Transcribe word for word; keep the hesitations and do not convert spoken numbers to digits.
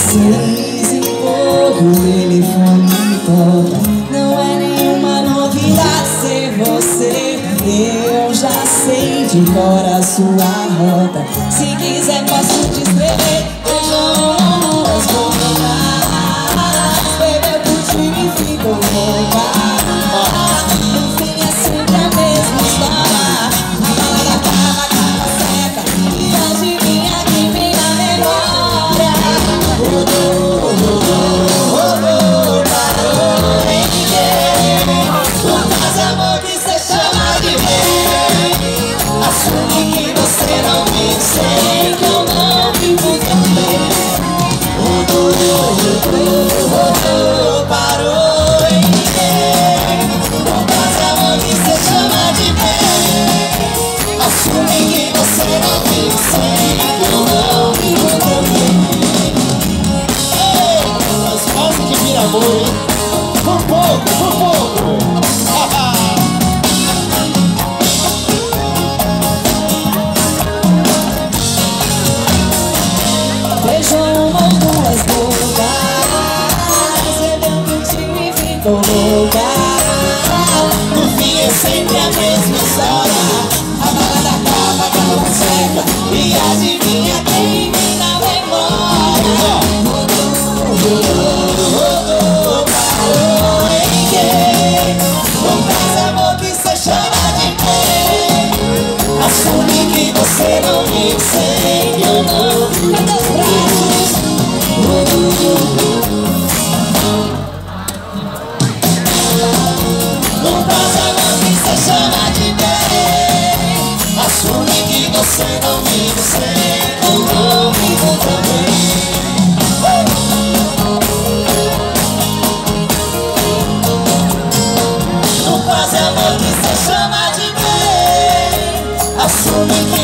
Seis e pouco, o telefone toca. Não é nenhuma novidade ser você. Eu já sei de cor a sua rota. Se quiser posso te escrever. Beijão nas bocas, bebeu contigo e ficou louca. No fim é sempre a mesma história. A balada acaba, acaba seca, e adivinha quem vem na memória? Rodou, rodou, rodou, parou em ninguém. Não faz amor que cê chama de bem. Assume que você não vive sem, que eu não vivo também. Rodou, rodou, rodou, parou em ninguém. Não faz amor que cê chama de bem. Assume que você não vive sem, que eu não vivo também. Mas quase que vira amor, hein? Por pouco, por pouco. Beijou uma ou duas bocas, bebeu contigo e ficou louca. No fim é sempre a mesma história. A balada acaba, acaba seca, E adivinha quem vem na memória? Rodou, rodou, rodou, parou em ninguém. não faz amor que cê chama de bem. Assume que você não vive sem, que eu não vivo. Cadê os braços? Não faz amor que cê chama de bem. Assume que você não vive sem, que eu não vivo também. Não faz amor que cê chama de bem. Assume que